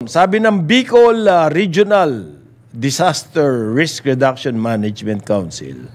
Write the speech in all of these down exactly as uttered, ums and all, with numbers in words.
Sabi ng Bicol uh, Regional Disaster Risk Reduction Management Council,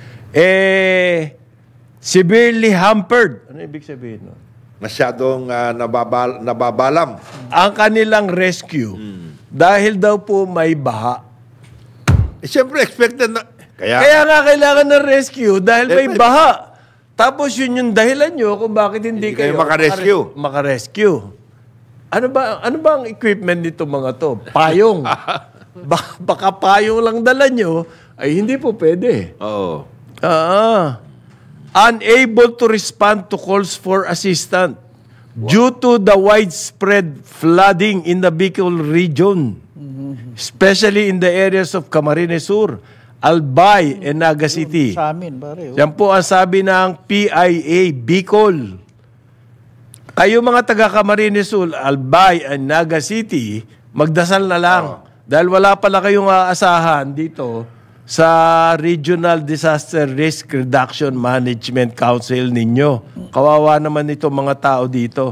eh, severely hampered. Ano ibig sabihin nun? Masyadong uh, nababal nababalam. Ang kanilang rescue hmm. dahil daw po may baha. Eh, siyempre, expected na... Kaya, Kaya nga kailangan ng rescue dahil may baha. Tapos yun yung dahilan nyo kung bakit hindi, hindi kayo, kayo makarescue. makarescue. Ano ba, ano ba ang equipment nito mga to? Payong. Baka, baka payong lang dala nyo, ay hindi po pwede. Oo. Ah, unable to respond to calls for assistance wow. due to the widespread flooding in the Bicol region, mm-hmm. especially in the areas of Camarines Sur, Albay, and Naga City. Sa amin, pare. Yan po ang sabi ng P I A Bicol. Kayo mga taga Camarines Sur, Albay, and Naga City, magdasal na lang. Oh. Dahil wala pala kayong aasahan dito sa Regional Disaster Risk Reduction Management Council ninyo. Kawawa naman itong mga tao dito.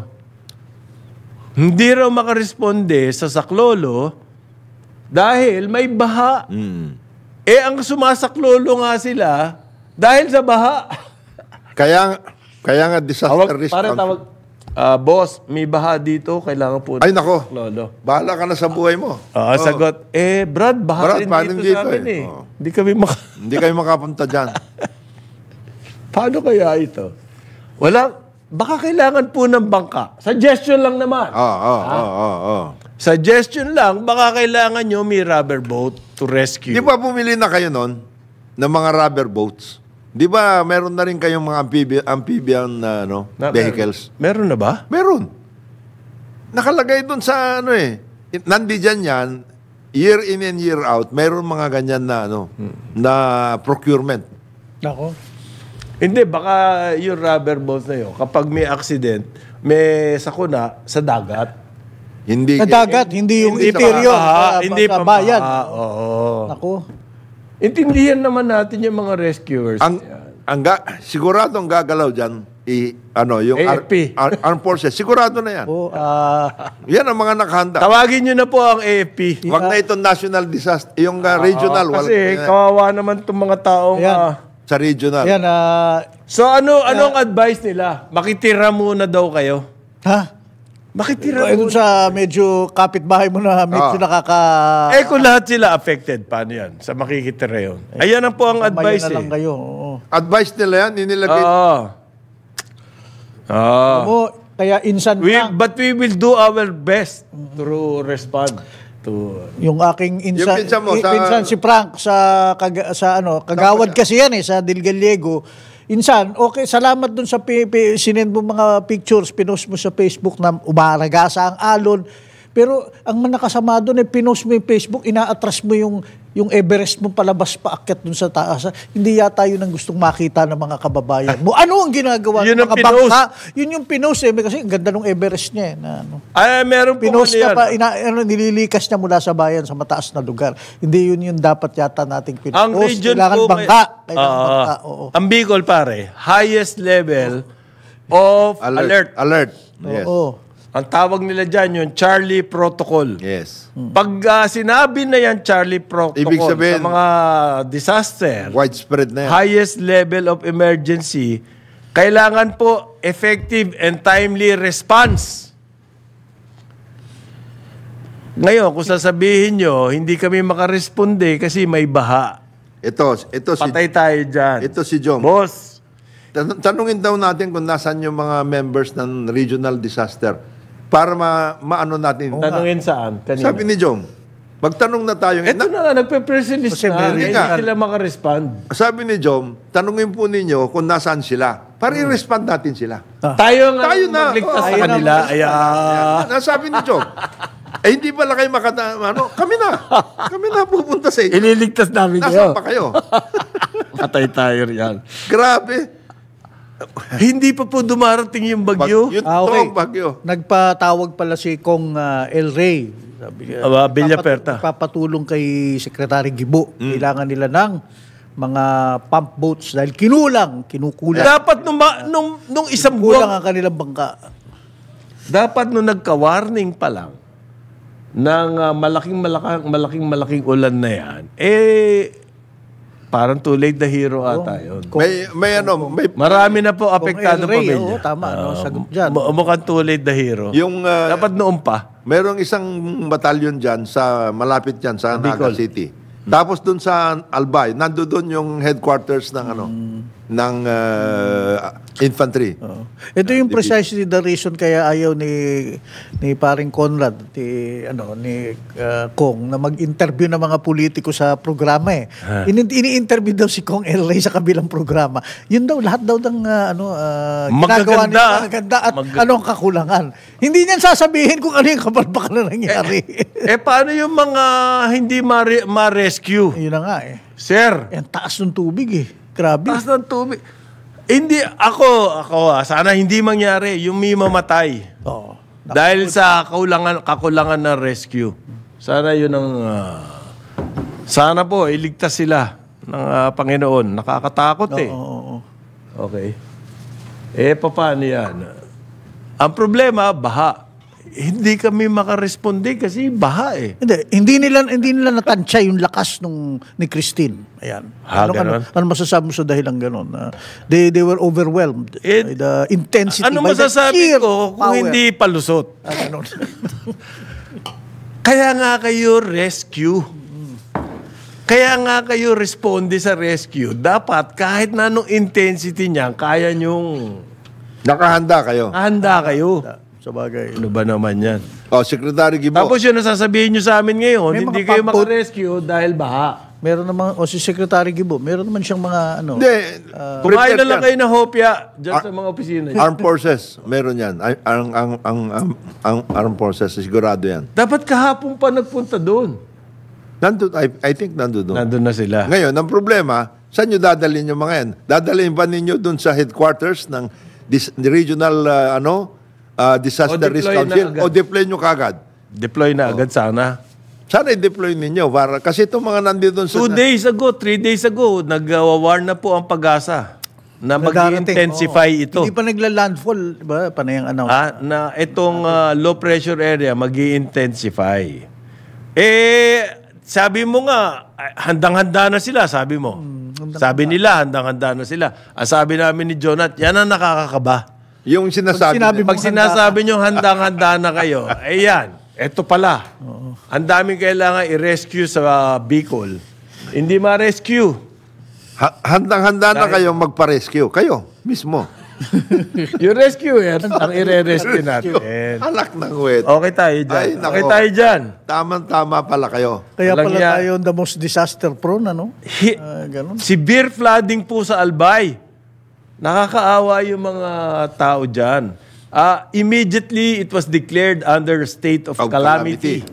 Hindi raw makaresponde sa saklolo dahil may baha. Mm. Eh, ang sumasaklolo nga sila dahil sa baha. Kaya, kaya nga disaster Awag, risk council. Tawag, uh, boss, may baha dito, kailangan po. Ay, nako. Saklolo. Bahala ka na sa buhay mo. Uh, oh. Sagot, eh, Brad, baha Brad, rin dito, dito sa amin eh. eh. Oh. Hindi kami maka... Hindi kayo makapunta dyan. Paano kaya ito? Wala, baka kailangan po ng bangka. Suggestion lang naman. Oo, oo, oo, oo. Suggestion lang, baka kailangan nyo may rubber boat to rescue. Di ba bumili na kayo nun ng mga rubber boats? Di ba meron na rin kayong mga amphibian, amphibian uh, no, na, vehicles? Meron na ba? Meron. Nakalagay dun sa ano eh. Nandiyan yan, year in and year out, meron mga ganyan na ano, hmm. na procurement. Nako. Hindi, baka yung rubber boat na yun, kapag may accident, may sakuna sa dagat. Hindi sa dagat, hindi yung hindi interior. Pa, hindi pa bayan. Oo. Ako. Intindihan naman natin yung mga rescuers. Ang, ang ga, siguradong gagalaw dyan, i, ano, yung A F P. Ar, Armed Forces, sigurado na yan. Oh, uh, yan ang mga nakahanda. Tawagin nyo na po ang A F P. Huwag na itong national disaster, yung uh, regional. Uh, kasi wal, kawawa naman itong mga taong... Uh, sa regional. Yan, uh, so ano, anong uh, advice nila? Makitira muna daw kayo. Ha? Makitira eh, muna. Sa medyo kapitbahay mo na medyo ah. nakaka... Eh kung lahat sila affected, paano yan? Sa makikitira yun. Ayan ang po ang advice na lang eh. kayo. Oo. Advice nila yan, inilagay. Oo. Oh. Oh. Kaya insan we, But we will do our best to respond. To, yung aking insan, yung mo, sa, insan si Frank sa, kaga, sa ano, Kagawad kasi yan eh, sa Del Gallego. Insan, okay, salamat dun sa sinend mo mga pictures, pinost mo sa Facebook na umaragasa ang alon. Pero ang nakasama doon, eh, pinost mo yung Facebook, ina-atras mo yung, yung Everest mo palabas paakyat doon sa taas. Hindi yata yun ang gustong makita ng mga kababayan mo. Ano ang ginagawa ng mga bangka? Yun yung pinost eh. Kasi ang ganda ng Everest niya eh. Na, ano. Ay, meron po pinost niya pa, ina, ano, nililikas niya mula sa bayan sa mataas na lugar. Hindi yun yung dapat yata nating pinost. Ang region kailangan po, bangka. Kailangan uh, bangka. Oo. Ang Bicol pare, highest level of alert. Alert. alert. Yes. Oo. Ang tawag nila dyan yung Charlie Protocol. Yes. Pag uh, sinabi na yan Charlie Protocol Ibig sabihin, sa mga disaster, widespread na yan. Highest level of emergency, kailangan po effective and timely response. Ngayon, kung sasabihin nyo, hindi kami makaresponde kasi may baha. Ito, ito si... Patay tayo dyan. Ito si Jom. Boss. Tan tanungin daw natin kung nasaan yung mga members ng regional disaster para ma maano natin. Tanungin saan? Kanina. Sabi ni Jom, magtanong na tayo. Ito na nga, nagpe-press release na. Hindi sila makarespond. Sabi ni Jom, tanungin po ninyo kung nasaan sila. Para hmm. i-respond natin sila. Ah. Tayo nga tayo na, magligtas oh, sa kanila. Ayan. Nasabi ni Jom, eh hindi pala kayo makata... Ano, kami na. Kami na pupunta sa inyo. Ililigtas namin kayo. Nasaan pa kayo? Patay tayo riyan. Grabe. Hindi pa po dumarating yung bagyo. Bag, yun ah, okay. bagyo. Nagpatawag pala si Kong uh, El Rey. Sabi, uh, uh, Villaperta. Papatulong kay Secretary Gibo. Mm. Kailangan nila ng mga pump boats dahil kinulang, kinukulang. Dapat nung, nung, nung isang buwan. Kinukulang ang kanilang bangka. Dapat nung nagka-warning pa lang, ng ah, malaking malaking malaking malaking ulan na yan, eh parang too late the hero ata yun. May, may ano, may, Marami na po apektado El Rey, pamilya. oo, tama, no, Ah, sagot dyan. mu- mukhang too late the hero. yung, ah, Dapat noon pa. merong isang batalyon dyan sa, malapit dyan sa Naga Bicol. City. Tapos dun sa Albay, nando doon yung headquarters ng ano, ng ah, infantry. Oo. Ito yung precisely the reason kaya ayaw ni ni paring Conrad, ni ano ni uh, Kong na mag-interview ng mga politiko sa programa eh. Ini- Ini-interview daw si Kong El Rey sa kabilang programa. Yun daw lahat daw ng uh, ano uh, ginagawa Magaganda. niya magaganda at Mag- anong kakulangan. Hindi niyan sasabihin kung ano yung kapalpakan na nangyari. Eh paano yung mga hindi ma- ma-rescue? Yun na nga eh. Sir, Eh, ang taas ng tubig eh. Grabe. taas ng tubig. Hindi, ako, ako ah, sana hindi mangyari yung may mamatay. Oo. Dahil sa kakulangan, kakulangan ng rescue. Sana yun ang... ah, sana po, iligtas sila ng ah, Panginoon. Nakakatakot eh. Oo, oo, oo. Okay. Eh, paano yan? Ang problema, baha. Hindi kami makaresponde kasi baha eh. Hindi, hindi nila hindi nila natansya yung lakas nung ni Christine. Ayan. Ah, ano, ano, ganon? ano masasabi mo sa dahilan ganon? Uh, they they were overwhelmed Eh, by the intensity. Ano by the masasabi sheer ko kung power. hindi palusot? Ah, ganon. Kaya nga kayo rescue. Kaya nga kayo responde sa rescue. Dapat kahit na anong intensity niya, kaya nyong Nakahanda kayo. handa kayo. Sa bagay. Ano ba naman yan? Oh, Secretary Gibo. Tapos yun nasasabihin nyo sa amin ngayon, May hindi mga kayo pampo- makarescue dahil baha. Meron naman, o si Secretary Gibo, meron naman siyang mga ano. Hindi. Kumain na prepared lang yan. kayo ng hopya dyan sa mga opisina. Armed Forces, meron yan. Ang, ang, ang, ang, ang, ang Armed Forces, sigurado yan. Dapat kahapon pa nagpunta doon. Nandun, I, I think nandun doon. Nandun na sila. Ngayon, ang problema, saan nyo dadalhin yung mga yan? Dadalhin ba ninyo doon sa headquarters ng dis, regional uh, ano, uh, disaster O risk deploy na council? agad. O deploy nyo kagad? Deploy na agad sana. Sana i-deploy ninyo. Para, kasi itong mga nandito doon sa... Two days ago, three days ago, nag-warn na po ang pag-asa na mag-intensify Oo. ito. Hindi pa nagla-landfall, di ba? Panayang announce. Ah, na itong ah, low pressure area mag-intensify. Eh, sabi mo nga, ah, handang-handa na sila, sabi mo. sabi nila, handang-handa na sila. Ang sabi namin ni Jonat, yan ang nakakakaba. Yung sinasabi... Pag sinabi nila- mo- Pag sinasabi nyo handang-handa na kayo, eh yan, eto pala. Ang daming kailangan i-rescue sa ah, Bicol. Hindi ma-rescue. Ha- handang-handa na kayong magpa-rescue. Kayo, mismo. Yung rescue, yan, ang i-rescue natin. Anak ng wet. Okay tayo dyan. Ay, nako. Okay tayo dyan. Tama-tama pala kayo. Kaya Walang pala ya- tayo the most disaster prone, ano? Hi- Ah, ganon. Severe flooding po sa Albay. Nakakaawa yung mga tao dyan. Ah, immediately, it was declared under state of, Of calamity.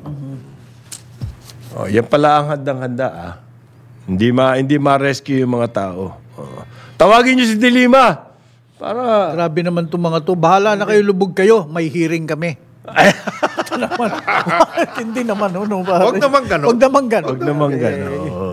calamity. Oh, yan pala ang handang-handa. Ah. Hindi ma hindi ma-rescue yung mga tao. Oh. Tawagin niyo si Dilima. Para Grabe naman itong mga to. Bahala na kayo, lubog kayo. May hearing kami. Ito naman. Hindi naman. No, no, Huwag naman ganon. Huwag naman ganon. wag naman gano'n.